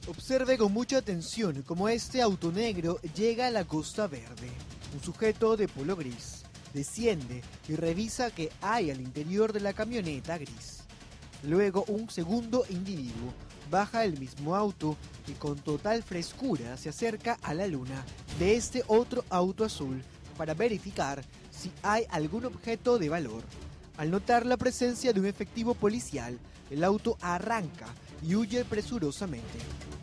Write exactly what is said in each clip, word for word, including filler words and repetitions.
Observe con mucha atención cómo este auto negro llega a la Costa Verde. Un sujeto de polo gris desciende y revisa qué hay al interior de la camioneta gris. Luego un segundo individuo baja el mismo auto y con total frescura se acerca a la luna de este otro auto azul para verificar si hay algún objeto de valor. Al notar la presencia de un efectivo policial, el auto arranca y huye presurosamente.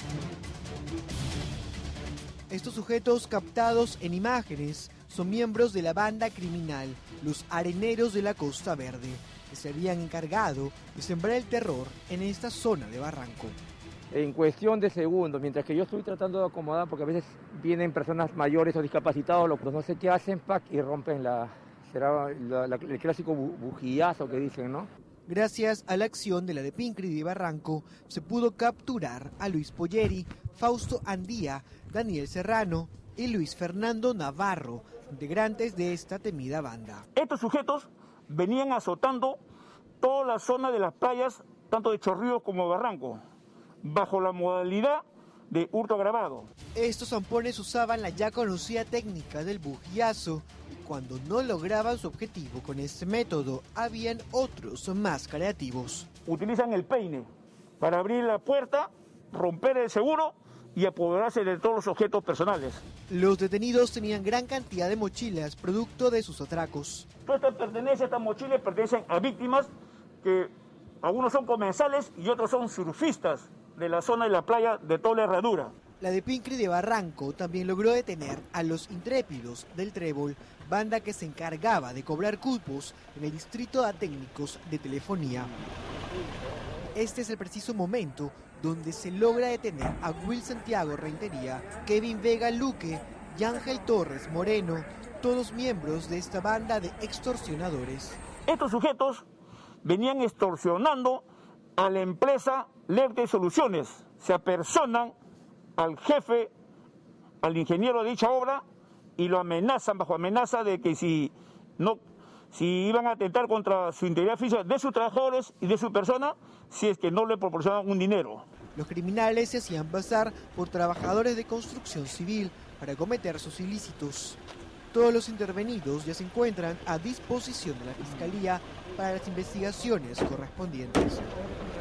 Estos sujetos captados en imágenes son miembros de la banda criminal Los Areneros de la Costa Verde, que se habían encargado de sembrar el terror en esta zona de Barranco. En cuestión de segundos, mientras que yo estoy tratando de acomodar, porque a veces vienen personas mayores o discapacitados, los no sé qué hacen, pack, y rompen la, será la, la, el clásico bujillazo que dicen, ¿no? Gracias a la acción de la Depincri de Barranco, se pudo capturar a Luis Polleri, Fausto Andía, Daniel Serrano y Luis Fernando Navarro, integrantes de esta temida banda. Estos sujetos venían azotando toda la zona de las playas, tanto de Chorrillos como de Barranco, bajo la modalidad de hurto agravado. Estos zampones usaban la ya conocida técnica del bujillazo y cuando no lograban su objetivo con este método, habían otros más creativos. Utilizan el peine para abrir la puerta, romper el seguro y apoderarse de todos los objetos personales. Los detenidos tenían gran cantidad de mochilas, producto de sus atracos. Todas estas pertenecen, estas mochilas pertenecen a víctimas que algunos son comensales y otros son surfistas de la zona de la playa de toda la herradura. La Depincri de Barranco también logró detener a los intrépidos del Trébol, banda que se encargaba de cobrar cupos en el distrito de técnicos de telefonía. Este es el preciso momento donde se logra detener a Will Santiago Rentería, Kevin Vega Luque y Ángel Torres Moreno, todos miembros de esta banda de extorsionadores. Estos sujetos venían extorsionando a la empresa Lerte Soluciones, se apersonan al jefe, al ingeniero de dicha obra y lo amenazan bajo amenaza de que si no, si iban a atentar contra su integridad física de sus trabajadores y de su persona, si es que no le proporcionaban un dinero. Los criminales se hacían pasar por trabajadores de construcción civil para cometer sus ilícitos. Todos los intervenidos ya se encuentran a disposición de la Fiscalía para las investigaciones correspondientes.